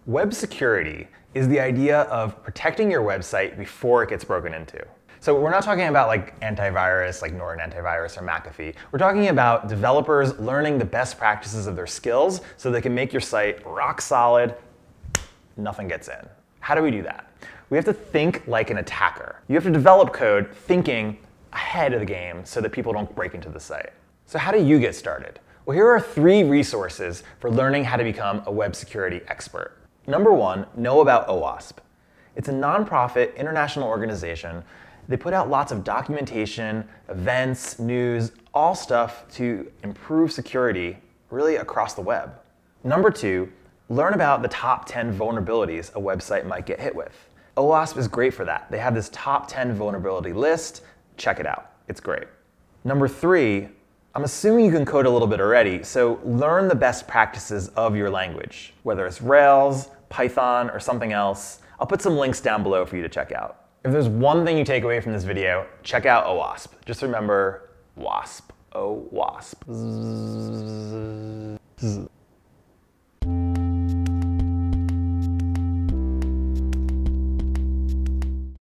Web security is the idea of protecting your website before it gets broken into. So we're not talking about like antivirus, like Norton Antivirus or McAfee. We're talking about developers learning the best practices of their skills so they can make your site rock solid, nothing gets in. How do we do that? We have to think like an attacker. You have to develop code thinking ahead of the game so that people don't break into the site. So how do you get started? Well, here are 3 resources for learning how to become a web security expert. Number 1, know about OWASP. It's a nonprofit international organization. They put out lots of documentation, events, news, all stuff to improve security really across the web. Number 2, learn about the top 10 vulnerabilities a website might get hit with. OWASP is great for that. They have this top 10 vulnerability list. Check it out. It's great. Number 3, I'm assuming you can code a little bit already, so learn the best practices of your language, whether it's Rails, Python, or something else. I'll put some links down below for you to check out. If there's one thing you take away from this video, check out OWASP. Just remember WASP. OWASP.